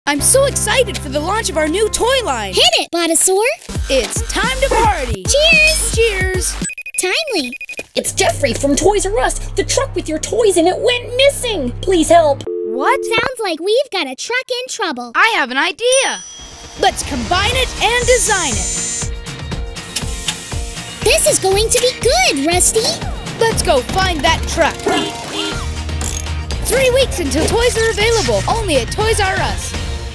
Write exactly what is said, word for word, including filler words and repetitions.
I'm so excited for the launch of our new toy line. Hit it, Botasaur! It's time to party. Cheers! Cheers! Timely. It's Jeffrey from Toys R Us. The truck with your toys in it went missing. Please help. What? Sounds like we've got a truck in trouble. I have an idea. Let's combine it and design it. This is going to be good, Rusty. Let's go find that truck. Three weeks until toys are available, only at Toys R Us.